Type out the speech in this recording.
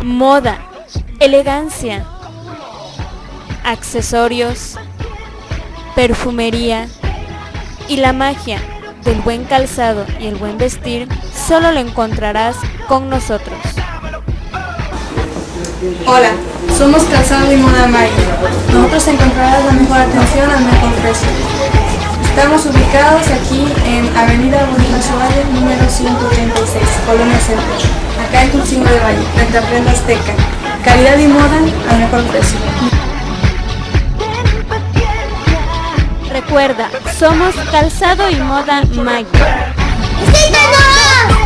moda, elegancia, accesorios, perfumería y la magia del buen calzado y el buen vestir solo lo encontrarás con nosotros. Hola, somos Calzado y Moda Mike. Nosotros encontrarás la mejor atención al mejor precio. Estamos ubicados aquí en Avenida Bolívar Suárez, número 136, Colonia Centro, acá en Cursingo de Valle, frente a Prenda Azteca. Calidad y moda al mejor precio. Recuerda, somos Calzado y Moda Mike. ¡Síguenos!